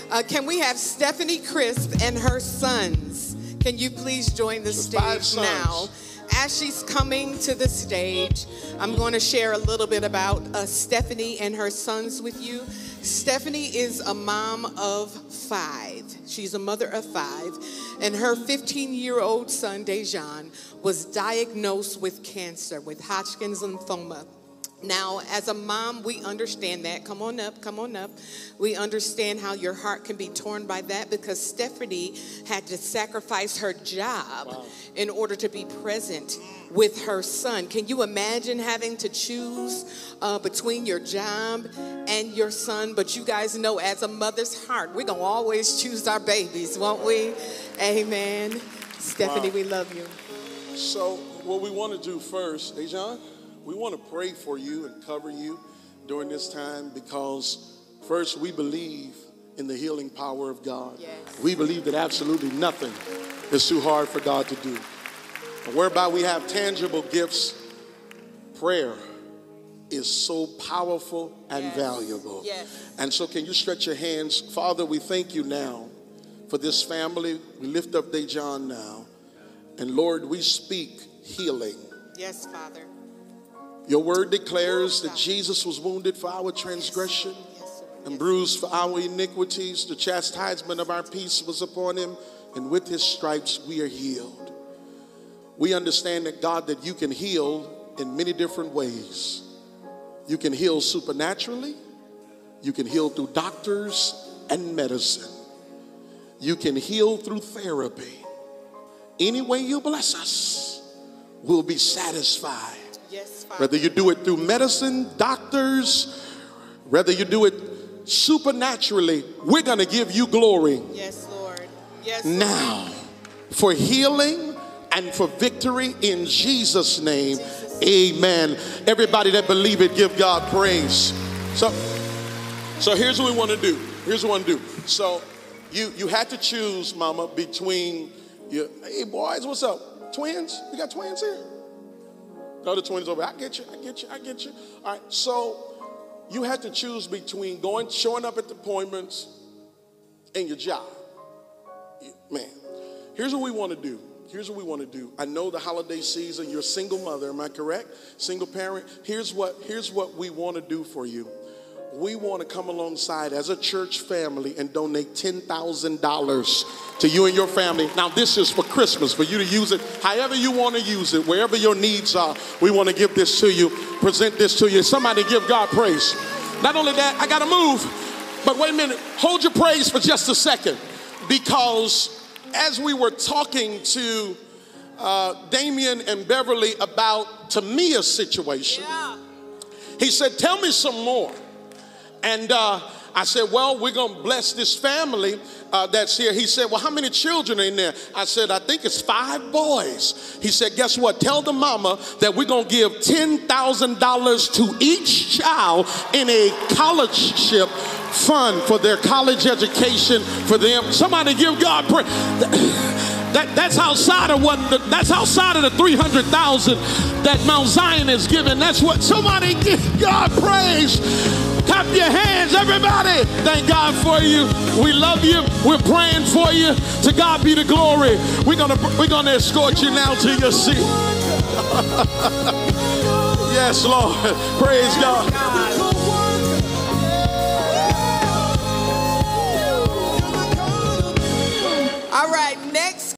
Can we have Stephanie Crisp and her sons? Can you please join the stage now? As she's coming to the stage, I'm going to share a little bit about Stephanie and her sons with you. Stephanie is a mom of 5. She's a mother of 5. And her 15-year-old son, Dejan, was diagnosed with cancer, with Hodgkin's lymphoma. Now, as a mom, we understand that. Come on up, come on up. We understand how your heart can be torn by that because Stephanie had to sacrifice her job in order to be present with her son. Can you imagine having to choose between your job and your son? But you guys know, as a mother's heart, we're going to always choose our babies, won't we? Amen. Stephanie, we love you. So what we want to do first, Dejan, we want to pray for you and cover you during this time because first we believe in the healing power of God. Yes. We believe that absolutely nothing is too hard for God to do. And whereby we have tangible gifts, prayer is so powerful and valuable. Yes. And so can you stretch your hands? Father, we thank you now for this family. We lift up Dejan now. And Lord, we speak healing. Yes, Father. Your word declares that Jesus was wounded for our transgression and bruised for our iniquities. The chastisement of our peace was upon him, and with his stripes we are healed. We understand that, God, that you can heal in many different ways. You can heal supernaturally. You can heal through doctors and medicine. You can heal through therapy. Any way you bless us, we'll be satisfied. Yes, Father. Whether you do it through medicine, doctors, whether you do it supernaturally, we're going to give you glory. Yes, Lord. Yes, now, Lord. For healing and for victory in Jesus' name. Amen. Everybody that believe it, give God praise. So here's what we want to do. Here's what we want to do. So you had to choose, Mama, between your, hey boys, what's up? Twins? We got twins here? The other twins over. I get you. All right. So you had to choose between showing up at the appointments and your job. Man, here's what we want to do. I know the holiday season, you're a single mother, am I correct? Single parent. Here's what we want to do for you. We want to come alongside as a church family and donate $10,000 to you and your family. Now, this is for Christmas, for you to use it however you want to use it, wherever your needs are. We want to give this to you, present this to you. Somebody give God praise. Not only that, I got to move, but wait a minute. Hold your praise for just a second, because as we were talking to Damien and Beverly about Tamia's situation, he said, tell me some more. And I said, well, we're going to bless this family that's here. He said, well, how many children are in there? I said, I think it's 5 boys. He said, guess what? Tell the mama that we're going to give $10,000 to each child in a scholarship fund for their college education for them. Somebody give God praise. That's outside of the 300,000 that Mount Zion is giving. That's what somebody give God praise. Clap your hands, everybody. Thank God for you. We love you. We're praying for you. To God be the glory. We're gonna escort you now to your seat. Yes, Lord. Praise God. All right, next.